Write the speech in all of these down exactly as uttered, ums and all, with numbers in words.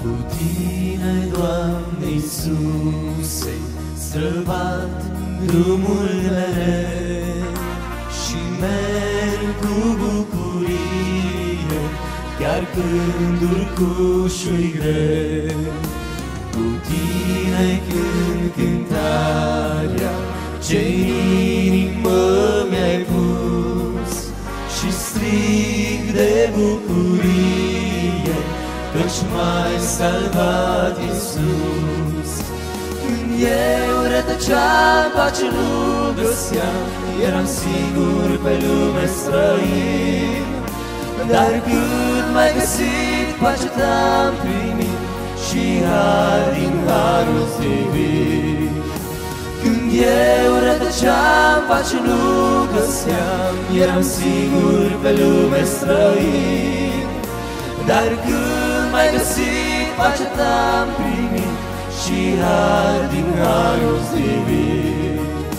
Cu Tine, Doamne Iisuse, străbat drumul mereu și merg cu bucurie, chiar când urcușul-i greu. Cu Tine cânt cântarea ce-n inimă mi-ai pus și strig de bucurie, căci m-ai salvat, Iisus. Când eu rătăceam, pace nu găseam, eram singur pe lume străin, dar când m-ai găsit, pace t-am primit și har din harul divin. Când eu rătăceam, pace nu găseam, eram singur pe lume străin, dar când m-ai găsit, pace t-am primit și har din harul divin.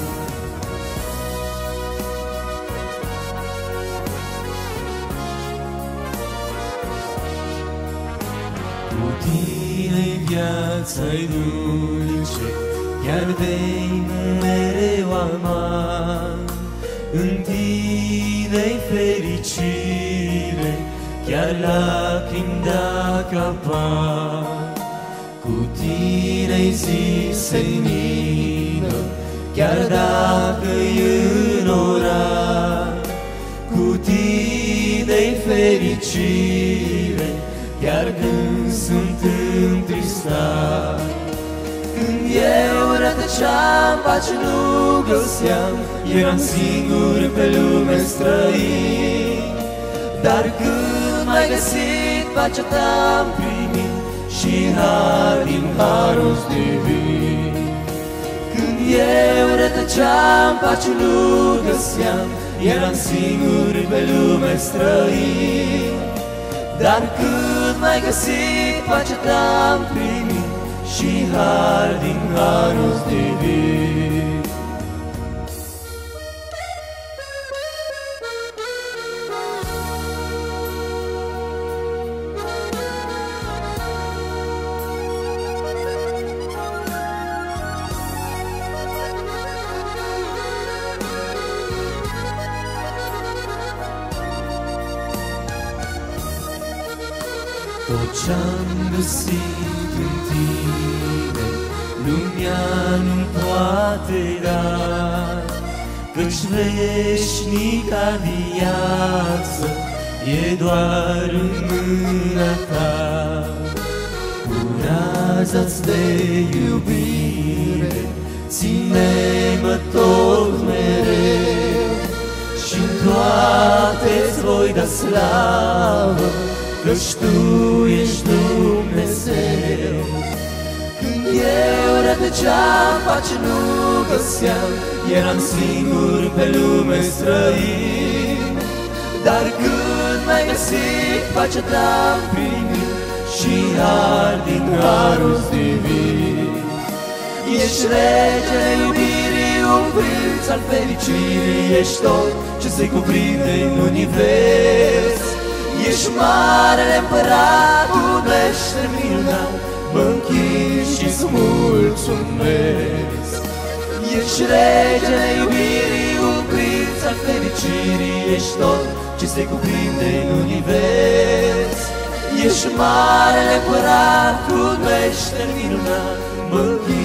Cu Tine viața-i dulce, chiar vei mereu amar. În Tine-i fericire, chiar lacrimi dacă apar. Cu Tine-i zi senină, chiar dacă-i în orar. Cu Tine-i fericire, chiar când sunt întristat. Când eu rătăceam, pace nu găseam, eram singur pe lume străin, dar când m-ai găsit, pace t-am primit și har din harul divin. Când eu rătăceam, pace nu găseam, eram singur pe lume străin, dar când m-ai găsit, pace t-am primit și har din harul divin. Tot ce-am găsit în Tine, lumea nu-mi poate da, căci veșnica viață e doar în mâna Ta. Cu raza-ți de iubire ține-mă tot mereu și-n toate-ți voi da slavă, căci Tu ești Dumnezeu. Când eu rătăceam, pace nu găseam, eram singur pe lume străin, dar când m-ai găsit, pace t-am primit și har din harul divin. Ești regele iubirii, un prinț al fericirii, ești tot ce se cuprinde în univers. Ești marele împărat, unește-mi minunat, mă închin și-ți mulțumesc. Ești regele iubirii, un prinț al fericirii, ești tot ce se cuprinde în univers. Ești marele împărat, unește-mi minunat, mă închin